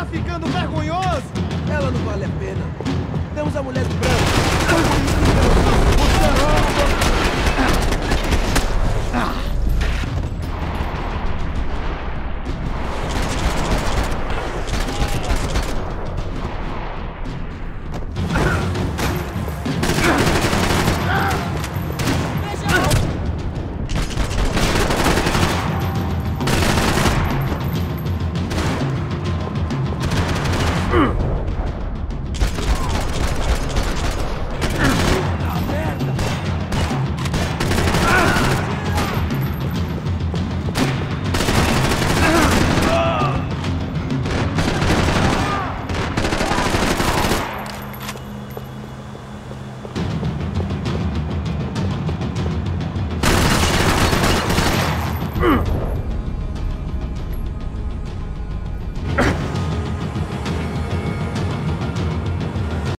Tá ficando vergonhoso! Ela não vale a pena. Temos a mulher de branco. Ah!